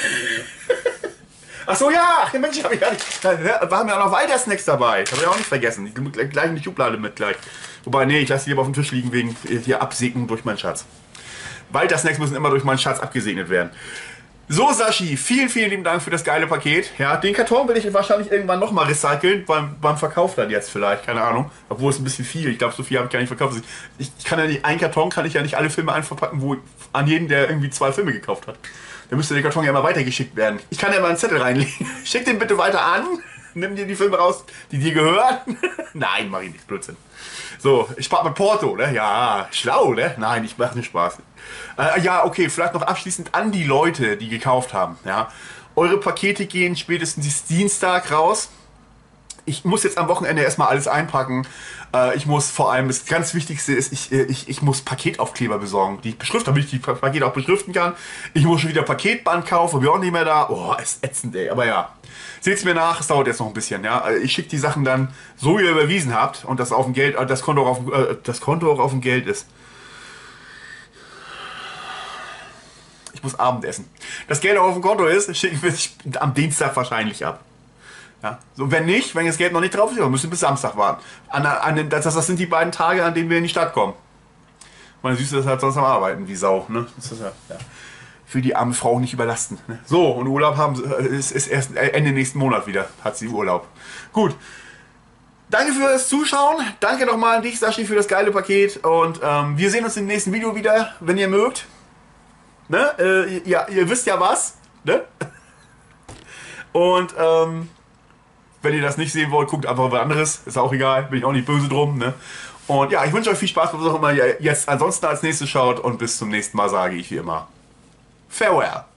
Achso, ja, Mensch, hab ich gar nicht. Da waren ja auch noch weiter Snacks dabei. Habe ich auch nicht vergessen. Die gleich in die Schublade mit gleich. Wobei, nee, ich lasse die lieber auf dem Tisch liegen, wegen hier absegnen durch meinen Schatz. Weiter Snacks müssen immer durch meinen Schatz abgesegnet werden. So, Sashi, vielen, vielen lieben Dank für das geile Paket. Ja, den Karton will ich wahrscheinlich irgendwann nochmal recyceln, beim, beim Verkauf dann jetzt vielleicht, keine Ahnung. Obwohl es ein bisschen viel, ich glaube, so viel habe ich gar nicht verkauft. Ich, ich kann ja nicht, ein Karton kann ich ja nicht alle Filme einverpacken, wo an jeden, der irgendwie zwei Filme gekauft hat. Dann müsste der Karton ja immer weitergeschickt werden. Ich kann ja mal einen Zettel reinlegen. Schick den bitte weiter an, nimm dir die Filme raus, die dir gehören. Nein, mach ich nicht, Blödsinn. So, ich spart mit Porto, ne? Ja, schlau, ne? Nein, ich mache nicht Spaß. Äh, ja, okay, vielleicht noch abschließend an die Leute, die gekauft haben. Ja, eure Pakete gehen spätestens Dienstag raus. Ich muss jetzt am Wochenende erstmal alles einpacken. Äh, ich muss vor allem, das ganz Wichtigste ist, ich, ich, ich muss Paketaufkleber besorgen, die ich beschrifte, damit ich die Pakete auch beschriften kann. Ich muss schon wieder Paketband kaufen, bin auch nicht mehr da. Oh, ist ätzend, ey. Aber ja, seht es mir nach, es dauert jetzt noch ein bisschen. Ja, ich schicke die Sachen dann, so wie ihr überwiesen habt und das auf dem Geld, das Konto auch auf, äh, das Konto auch auf dem Geld ist. Ich muss Abendessen. Das Geld auch auf dem Konto ist, schicke ich am Dienstag wahrscheinlich ab. Ja, so, wenn nicht, wenn das Geld noch nicht drauf ist, dann müssen wir bis Samstag warten. An, an den, das, das sind die beiden Tage, an denen wir in die Stadt kommen. Meine Süße ist halt sonst am Arbeiten, wie Sau. Ne? Das ist ja, ja. Für die arme Frau nicht überlasten. Ne? So, und Urlaub haben ist, ist erst Ende nächsten Monat wieder, hat sie Urlaub. Gut. Danke fürs Zuschauen. Danke nochmal an dich, Sashi, für das geile Paket. Und ähm, wir sehen uns im nächsten Video wieder, wenn ihr mögt. Ne? Äh, ja, ihr wisst ja was. Ne? Und ähm, wenn ihr das nicht sehen wollt, guckt einfach was anderes. Ist auch egal, bin ich auch nicht böse drum. Ne? Und ja, ich wünsche euch viel Spaß, was auch immer ihr jetzt ansonsten als nächstes schaut. Und bis zum nächsten Mal sage ich wie immer Farewell.